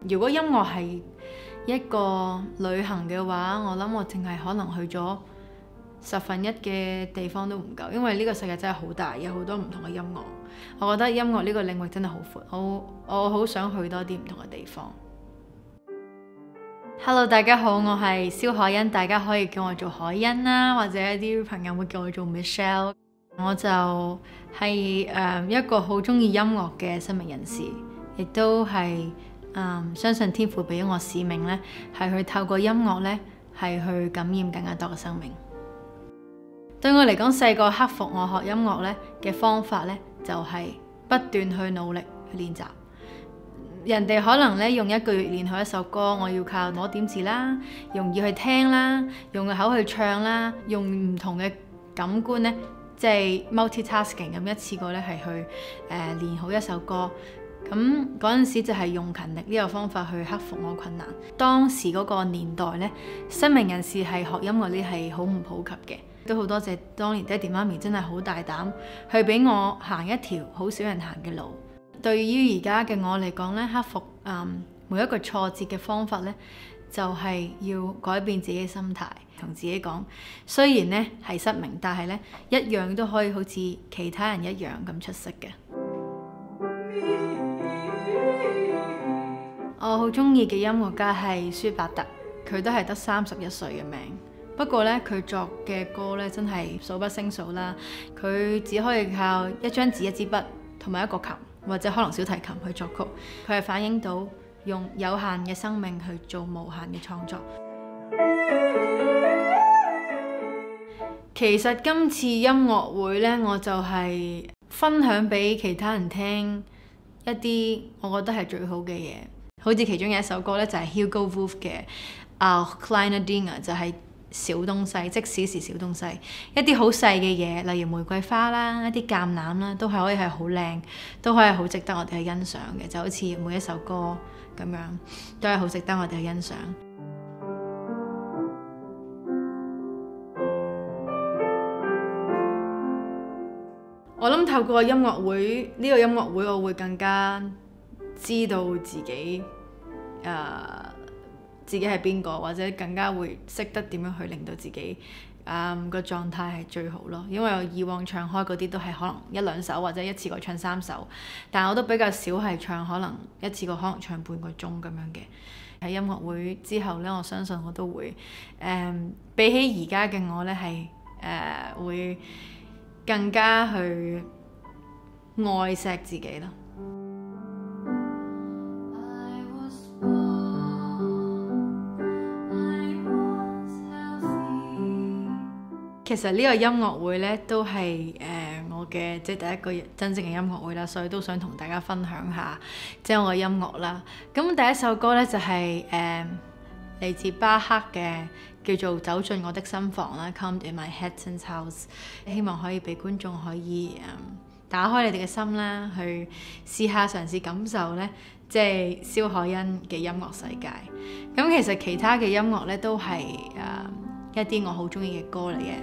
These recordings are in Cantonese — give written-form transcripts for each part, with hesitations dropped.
如果音樂係一個旅行嘅話，我諗我淨係可能去咗1/10嘅地方都唔夠，因為呢個世界真係好大，有好多唔同嘅音樂。我覺得音樂呢個領域真係好闊，我好想去多啲唔同嘅地方。Hello， 大家好，我係蕭海欣，大家可以叫我做海欣啦，或者一啲朋友會叫我做 Michelle。我就係一個好中意音樂嘅失明人士，亦都係相信天父俾咗我使命呢，係去透過音樂呢，係去感染更加多嘅生命。對我嚟講，細個克服我學音樂呢嘅方法呢，就係不斷去努力去練習。人哋可能呢用1個月練好一首歌，我要靠攞點字啦，容易去聽啦，用個口去唱啦，用唔同嘅感官呢，即係 multitasking 咁一次過呢係去練好一首歌。咁嗰陣時就係用勤力呢個方法去克服我困難。當時嗰個年代呢，失明人士係學音樂呢係好唔普及嘅。都好多謝當年爹哋媽咪真係好大膽去俾我行一條好少人行嘅路。對於而家嘅我嚟講呢，克服每一個挫折嘅方法呢，就係要改變自己嘅心態，同自己講，雖然呢係失明，但係呢一樣都可以好似其他人一樣咁出色嘅。我好中意嘅音樂家係舒伯特，佢都係得31歲嘅命。不過呢，佢作嘅歌呢真係數不勝數啦。佢只可以靠一張紙、一支筆同埋一個琴，或者可能小提琴去作曲。佢係反映到用有限嘅生命去做無限嘅創作。其實今次音樂會呢，我就係分享俾其他人聽一啲我覺得係最好嘅嘢。好似其中有一首歌呢，就係 Hugo Wolf 嘅 Kleine Dinge， 就係小東西，即使是小東西，一啲好細嘅嘢，例如玫瑰花啦，一啲橄欖啦，都係可以係好靚，都可以好值得我哋去欣賞嘅。就好似每一首歌咁樣，都係好值得我哋去欣賞。我諗透過音樂會呢個音樂會，我會更加知道自己自己係邊個，或者更加會識得點樣去令到自己個狀態係最好咯。因為我以往唱開嗰啲都係可能1、2首，或者一次過唱3首，但我都比較少係唱可能一次過可能唱半個鐘咁樣嘅。喺音樂會之後呢，我相信我都會比起而家嘅我呢，係會更加去愛錫自己咯。其實呢個音樂會呢，都係我嘅即係第一個真正嘅音樂會啦，所以都想同大家分享下即係我嘅音樂啦。咁第一首歌呢，就係嚟自巴赫嘅，叫做《走進我的心房》啦 ，Come in my Hatton's House。希望可以俾觀眾可以打開你哋嘅心啦，去試下嘗試感受呢，即係蕭海欣嘅音樂世界。咁其實其他嘅音樂呢，都係一啲我好中意嘅歌嚟嘅。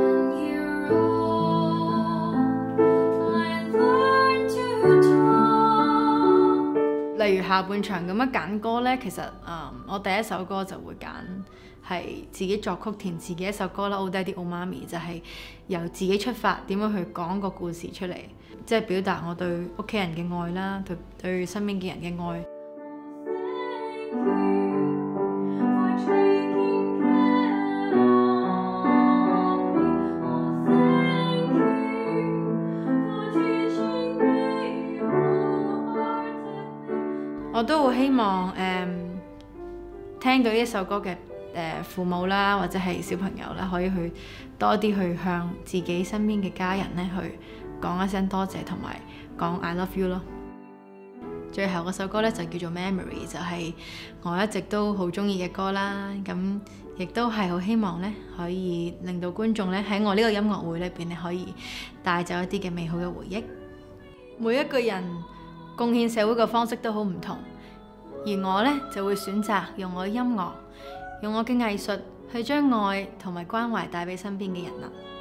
例如下半場咁樣揀歌呢，其實我第一首歌就會揀係自己作曲填詞嘅一首歌啦，《Oh Daddy Oh Mommy》，就係由自己出發，點樣去講個故事出嚟，即係表達我對屋企人嘅愛啦，對身邊嘅人嘅愛。我都好希望聽到呢一首歌嘅父母啦，或者係小朋友啦，可以去多啲去向自己身邊嘅家人咧，去講一聲多謝，同埋講 I love you 咯。最後嗰首歌咧就叫做 Memory， 就係我一直都好中意嘅歌啦。咁亦都係好希望咧，可以令到觀眾咧喺我呢個音樂會裏邊咧，可以帶走一啲嘅美好嘅回憶。每一個人貢獻社會嘅方式都好唔同，而我呢就會選擇用我嘅音樂，用我嘅藝術去將愛同埋關懷帶俾身邊嘅人啦。